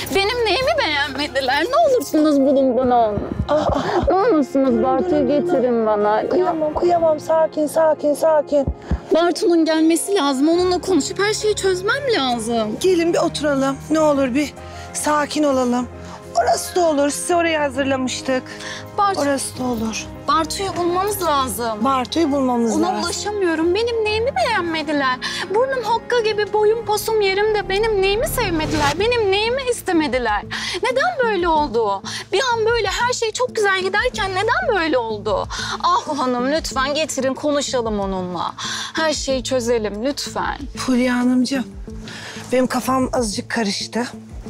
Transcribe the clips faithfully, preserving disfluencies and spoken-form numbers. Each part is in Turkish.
Benim neyimi beğenmediler? Ne olursunuz bulun bana. Ne olursunuz Bartu'yu getirin bana. Kıyamam, kıyamam. Sakin, sakin, sakin. Bartu'nun gelmesi lazım. Onunla konuşup her şeyi çözmem lazım. Gelin bir oturalım. Ne olur bir sakin olalım. Orası da olur. Sizi oraya hazırlamıştık. Bartu, Orası da olur. Bartu'yu bulmamız lazım. Bartu'yu bulmamız Ona lazım. ulaşamıyorum. Benim neyimi beğenmediler? Burnum hokka gibi, boyum posum yerimde. Benim neyimi sevmediler? Benim neyimi istemediler? Neden böyle oldu? Bir an böyle her şey çok güzel giderken neden böyle oldu? Ahu Hanım lütfen getirin konuşalım onunla. Her şeyi çözelim lütfen. Fulya Hanımcığım, benim kafam azıcık karıştı.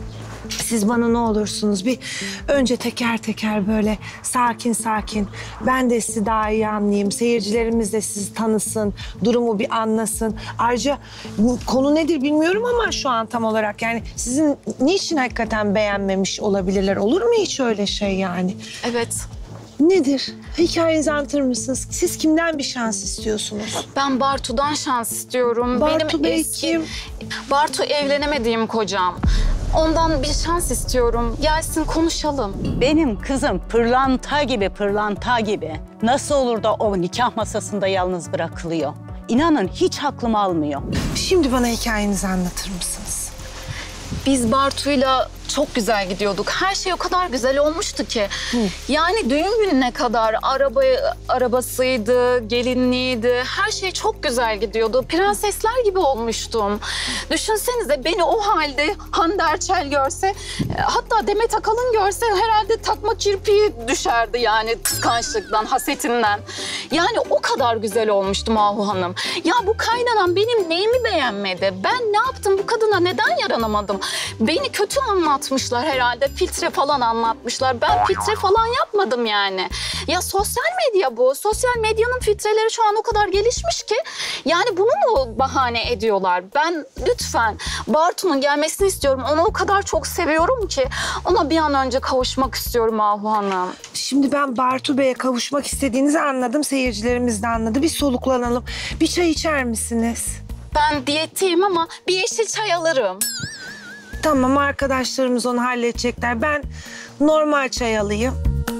Siz bana ne olursunuz bir önce teker teker böyle sakin sakin. Ben de sizi daha iyi anlayayım. Seyircilerimiz de sizi tanısın. Durumu bir anlasın. Ayrıca bu konu nedir bilmiyorum ama şu an tam olarak yani sizin niçin hakikaten beğenmemiş olabilirler? Olur mu hiç öyle şey yani? Evet. Nedir? Hikayenizi anlatır mısınız? Siz kimden bir şans istiyorsunuz? Ben Bartu'dan şans istiyorum. Bartu Benim Bey eski... kim? Bartu evlenemediğim kocam. Ondan bir şans istiyorum. Gelsin konuşalım. Benim kızım pırlanta gibi, pırlanta gibi. Nasıl olur da o nikah masasında yalnız bırakılıyor? İnanın hiç aklım almıyor. Şimdi bana hikayenizi anlatır mısınız? Biz Bartu'yla çok güzel gidiyorduk. Her şey o kadar güzel olmuştu ki. Hı. Yani düğün gününe kadar araba, arabasıydı, gelinliğiydi. Her şey çok güzel gidiyordu. Prensesler gibi olmuştum. Düşünsenize beni o halde Hande Erçel görse, hatta Demet Akalın görse herhalde takma kirpiği düşerdi yani kıskançlıktan, hasetinden. Yani o kadar güzel olmuştum Ahu Hanım. Ya bu kaynanan benim neyimi beğenmedi? Ben ne yaptım bu kadına? Neden yaranamadım? Beni kötü anlat. Anlatmışlar herhalde. Filtre falan anlatmışlar. Ben filtre falan yapmadım yani. Ya sosyal medya bu. Sosyal medyanın filtreleri şu an o kadar gelişmiş ki yani bunu mu bahane ediyorlar? Ben lütfen Bartu'nun gelmesini istiyorum. Onu o kadar çok seviyorum ki ona bir an önce kavuşmak istiyorum Ahu Hanım. Şimdi ben Bartu Bey'e kavuşmak istediğinizi anladım. Seyircilerimiz de anladı. Bir soluklanalım. Bir çay içer misiniz? Ben diyetteyim ama bir yeşil çay alırım. Tamam, arkadaşlarımız onu halledecekler. Ben normal çay alayım.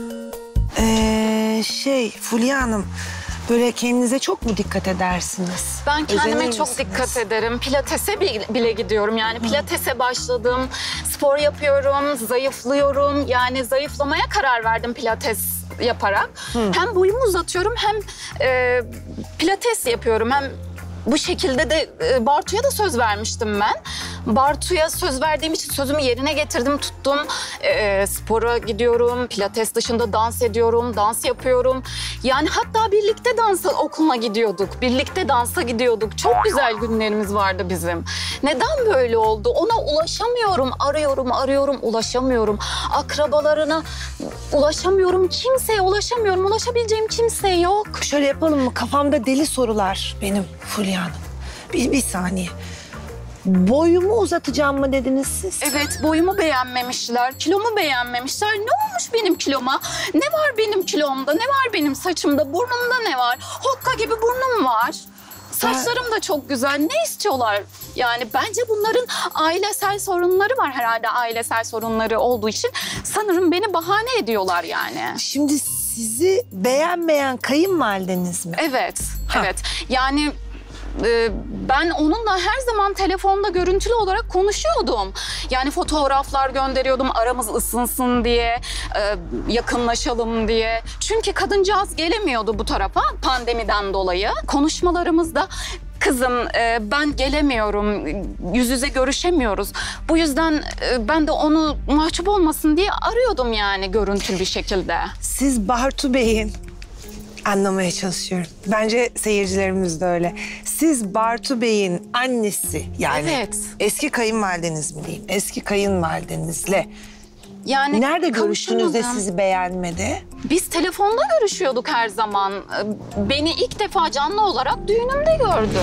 Ee, şey Fulya Hanım, böyle kendinize çok mu dikkat edersiniz? Ben kendime Özenir çok misiniz? dikkat ederim. Pilatese bile gidiyorum yani. Pilatese başladım. Spor yapıyorum, zayıflıyorum. Yani zayıflamaya karar verdim pilates yaparak. Hı. Hem boyumu uzatıyorum hem e, pilates yapıyorum. Hem bu şekilde de e, Bartu'ya da söz vermiştim ben. Bartu'ya söz verdiğim için sözümü yerine getirdim, tuttum. E, spora gidiyorum, pilates dışında dans ediyorum, dans yapıyorum. Yani hatta birlikte dansa okuluna gidiyorduk, birlikte dansa gidiyorduk. Çok güzel günlerimiz vardı bizim. Neden böyle oldu? Ona ulaşamıyorum, arıyorum, arıyorum, ulaşamıyorum. Akrabalarına ulaşamıyorum, kimseye ulaşamıyorum. Ulaşabileceğim kimse yok. Şöyle yapalım mı? Kafamda deli sorular benim Fulya Hanım. Bir, bir saniye. Boyumu uzatacağım mı dediniz siz? Evet, boyumu beğenmemişler, kilomu beğenmemişler. Ne olmuş benim kiloma? Ne var benim kilomda? Ne var benim saçımda? Burnumda ne var? Hokka gibi burnum var. Saçlarım da çok güzel. Ne istiyorlar? Yani bence bunların ailesel sorunları var herhalde. Ailesel sorunları olduğu için sanırım beni bahane ediyorlar yani. Şimdi sizi beğenmeyen kayınvalideniz mi? Evet, Ha. evet. Yani... Ee, ben onunla her zaman telefonda görüntülü olarak konuşuyordum. Yani fotoğraflar gönderiyordum aramız ısınsın diye, e, yakınlaşalım diye. Çünkü kadıncağız gelemiyordu bu tarafa pandemiden dolayı. Konuşmalarımızda kızım e, ben gelemiyorum, yüz yüze görüşemiyoruz. Bu yüzden e, ben de onu mahcup olmasın diye arıyordum yani görüntülü bir şekilde. Siz Bartu Bey'in... Anlamaya çalışıyorum. Bence seyircilerimiz de öyle. Siz Bartu Bey'in annesi yani Evet. eski kayınvalideniz mi diyeyim? Eski kayınvalidenizle Yani nerede görüştünüz de kavuşamadım. sizi beğenmedi? Biz telefonda görüşüyorduk her zaman. Beni ilk defa canlı olarak düğünümde gördü.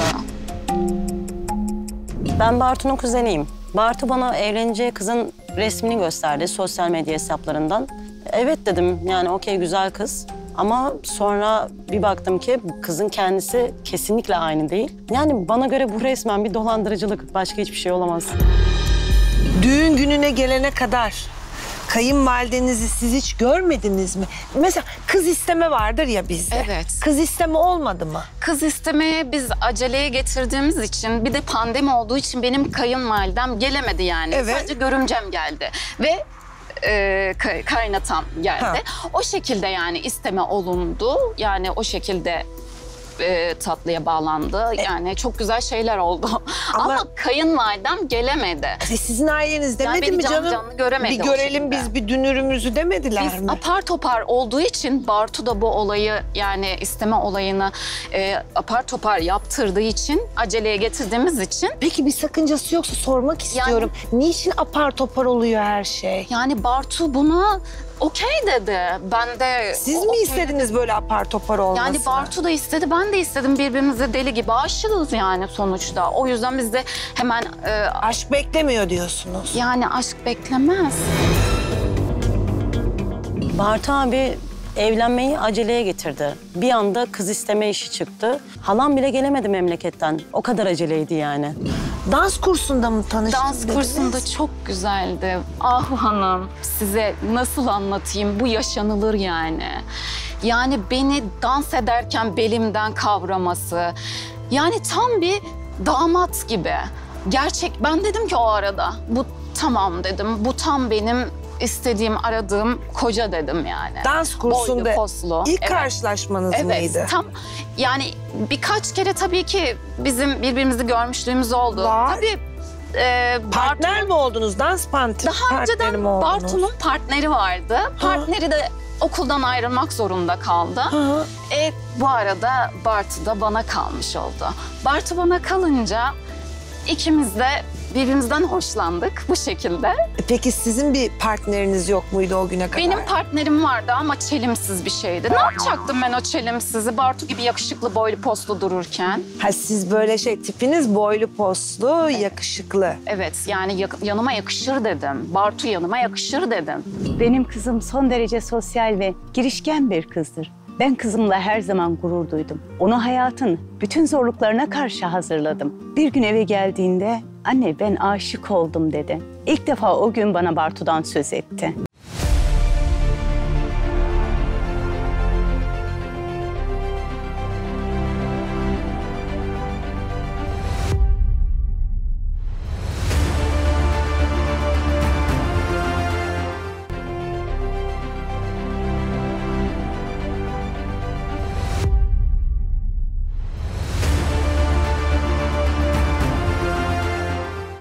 Ben Bartu'nun kuzeniyim. Bartu bana evleneceği kızın resmini gösterdi sosyal medya hesaplarından. Evet dedim yani okey güzel kız. Ama sonra bir baktım ki kızın kendisi kesinlikle aynı değil. Yani bana göre bu resmen bir dolandırıcılık. Başka hiçbir şey olamaz. Düğün gününe gelene kadar kayınvalidenizi siz hiç görmediniz mi? Mesela kız isteme vardır ya bizde. Evet. Kız isteme olmadı mı? Kız istemeye biz aceleye getirdiğimiz için, bir de pandemi olduğu için benim kayınvalidem gelemedi yani. Evet. Sadece görümcem geldi ve e, kay- kaynatam geldi. Ha. O şekilde yani isteme olundu. Yani o şekilde e, tatlıya bağlandı. Yani çok güzel şeyler oldu. Ama- Ama, kayınvalidem gelemedi. E, sizin aileniz demedi beni mi canlı canım? canlı göremedi bir o görelim şekilde. biz bir dünürümüzü demediler Biz mi? apar topar olduğu için Bartu da bu olayı yani isteme olayını e, apar topar yaptırdığı için, aceleye getirdiğimiz için Peki bir sakıncası yoksa sormak istiyorum. Niçin apar topar oluyor her şey? yani Bartu buna okey dedi. Ben de Siz o- mi okey istediniz böyle apar topar olmasını? Yani Bartu da istedi, ben de istedim. Birbirimize deli gibi aşığız yani sonuçta. O yüzden biz de hemen e, Aşk beklemiyor diyorsunuz. yani aşk beklemez. Bartu abi evlenmeyi aceleye getirdi. Bir anda kız isteme işi çıktı. Halam bile gelemedi memleketten. O kadar aceleydi yani. Dans kursunda mı tanıştınız? Dans dediniz? kursunda çok güzeldi. Ah hanım, size nasıl anlatayım? Bu yaşanılır yani. Yani beni dans ederken belimden kavraması. Yani tam bir damat gibi. Gerçek, ben dedim ki o arada, bu tamam dedim. Bu tam benim istediğim, aradığım koca dedim yani. Dans kursunda Boylu, poslu. ilk Evet. karşılaşmanız Evet, mıydı? tam yani birkaç kere tabii ki bizim birbirimizi görmüşlüğümüz oldu. Var. Tabii e, Partner mi oldunuz? Dans pant Daha partneri önceden mi oldunuz? Bartu'nun partneri vardı. Partneri de okuldan ayrılmak zorunda kaldı. Hı. E, bu arada Bartu da bana kalmış oldu. Bartu bana kalınca ikimiz de birbirimizden hoşlandık bu şekilde. Peki sizin bir partneriniz yok muydu o güne kadar? Benim partnerim vardı ama çelimsiz bir şeydi. Ne yapacaktım ben o çelimsizi Bartu gibi yakışıklı, boylu, poslu dururken? Ha, siz böyle şey tipiniz boylu poslu, yakışıklı. Evet, yani yak- yanıma yakışır dedim. Bartu yanıma yakışır dedim. Benim kızım son derece sosyal ve girişken bir kızdır. Ben kızımla her zaman gurur duydum. Onu hayatın bütün zorluklarına karşı hazırladım. Bir gün eve geldiğinde anne ben aşık oldum dedi. İlk defa o gün bana Bartu'dan söz etti.